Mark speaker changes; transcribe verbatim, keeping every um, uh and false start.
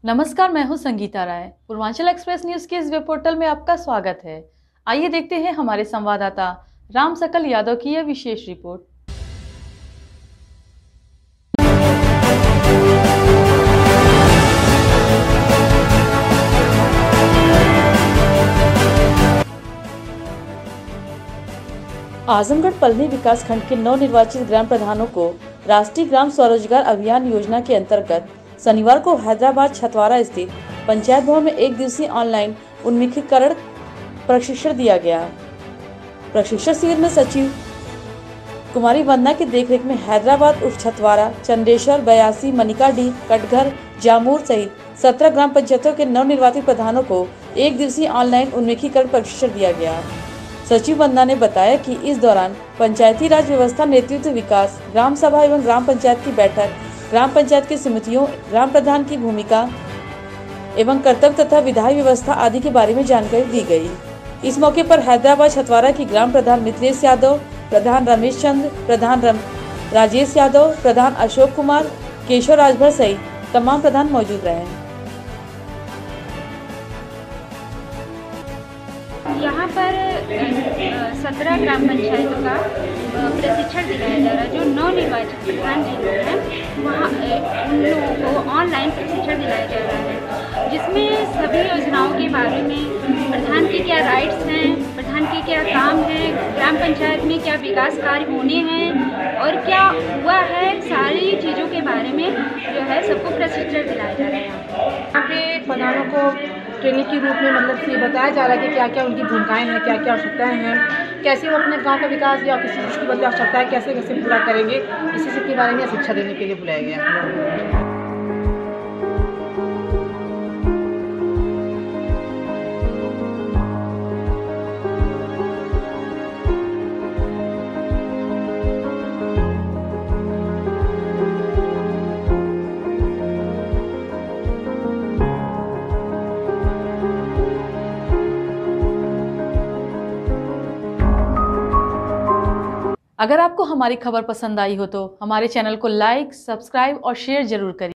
Speaker 1: नमस्कार, मैं हूं संगीता राय। पूर्वांचल एक्सप्रेस न्यूज के इस वेब पोर्टल में आपका स्वागत है। आइए देखते हैं हमारे संवाददाता राम सकल यादव की यह विशेष रिपोर्ट। आजमगढ़ पलनी विकासखंड के नवनिर्वाचित ग्राम प्रधानों को राष्ट्रीय ग्राम स्वरोजगार अभियान योजना के अंतर्गत शनिवार को हैदराबाद छतवारा स्थित पंचायत भवन में एक दिवसीय ऑनलाइन उन्मुखीकरण प्रशिक्षण दिया गया। प्रशिक्षण शिविर में सचिव कुमारी वंदना की देखरेख में हैदराबाद उप छतवारा, चंदेश्वर, बयासी, मनिकाडीह, कटघर, जामुर सहित सत्रह ग्राम पंचायतों के नवनिर्वाचित प्रधानों को एक दिवसीय ऑनलाइन उन्मुखीकरण प्रशिक्षण दिया गया। सचिव वंदना ने बताया कि इस दौरान पंचायती राज व्यवस्था, नेतृत्व, विकास, ग्राम सभा एवं ग्राम पंचायत की बैठक, ग्राम पंचायत की समितियों, ग्राम प्रधान की भूमिका एवं कर्तव्य तथा विधायी व्यवस्था आदि के बारे में जानकारी दी गई। इस मौके पर हैदराबाद छतवारा की ग्राम प्रधान मिथिलेश यादव, प्रधान रमेश चंद्र, प्रधान राजेश यादव, प्रधान अशोक कुमार, केशव राजभर सहित तमाम प्रधान मौजूद रहे।
Speaker 2: यहाँ पर सत्रह ग्राम पंचायतों का प्रशिक्षण दिलाया जा रहा है। जो नवनिर्वाचित प्रधान जी लोग हैं वहाँ उन लोगों को ऑनलाइन प्रशिक्षण दिलाया जा रहा है, जिसमें सभी योजनाओं के बारे में, प्रधान के क्या राइट्स हैं, प्रधान के क्या काम हैं, ग्राम पंचायत में क्या विकास कार्य होने हैं और क्या हुआ है, सारी चीज़ों के बारे में जो है सबको प्रशिक्षण दिलाया जा रहा है।
Speaker 3: यहाँ पे प्रधानों को ट्रेनिंग के रूप में मतलब से बताया जा रहा है कि क्या क्या उनकी भूमिकाएं हैं, क्या क्या आवश्यकताएं हैं, कैसे वो अपने गांव का विकास या किसी चीज़ की बदले आवश्यकताएं कैसे कैसे पूरा करेंगे, इसी सब के बारे में शिक्षा देने के लिए बुलाया गया।
Speaker 1: अगर आपको हमारी खबर पसंद आई हो तो हमारे चैनल को लाइक, सब्सक्राइब और शेयर जरूर करिए।